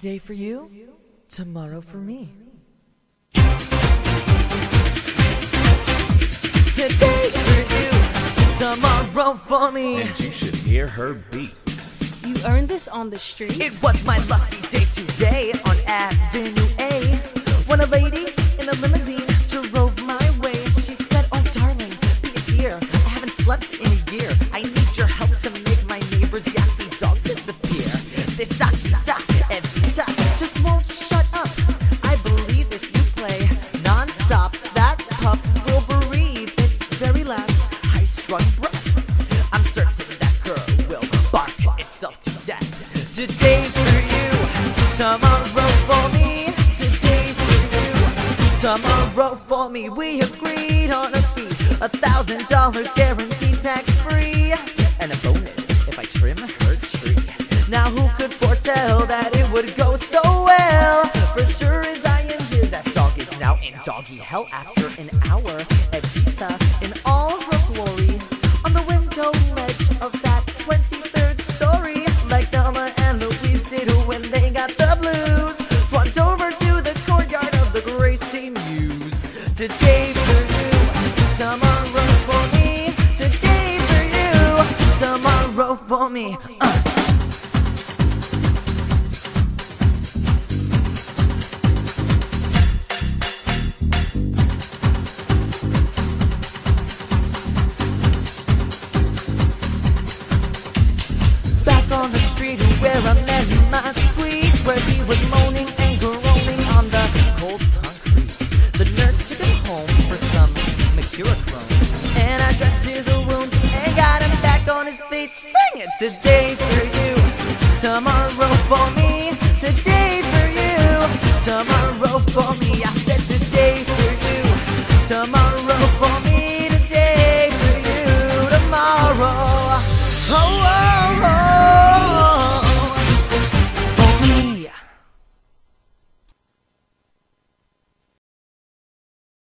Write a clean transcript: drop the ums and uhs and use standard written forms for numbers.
Today for you, tomorrow for me. Today for you, tomorrow for me. And you should hear her beat. You earned this on the street? It was my lucky day today on Avenue A, when a lady in a limousine drove my way. She said, "Oh darling, be a dear, I haven't slept in a year. I need your help to make my neighbor's yappy dog disappear. This Akita Evita just won't shut up. I believe if you play non-stop, that pup will breathe its very last high-strung breath. I'm certain that girl will bark itself to death. Today for you, tomorrow for me. Today for you, tomorrow for me. We agreed on a fee, $1,000 guaranteed tax-free, and a bonus if I trim her tree. Now who could foretell that it would go so well? For sure as I am here, that dog is now in doggy hell after an hour. Evita in all her glory on the window ledge of that 23rd story, like Thelma and Louise did when they got the blues. Swapped over to the courtyard of the Gracie Muse. Today for you, tomorrow for me. Today for you, tomorrow for me. On the street where I met my sweet, where he was moaning and groaning on the cold concrete. The nurse took him home for some mercurochrome, and I dressed his wounds and got him back on his feet. Sing it! Today for you, tomorrow for me. Today for you, tomorrow for me. I said today for you, tomorrow for me.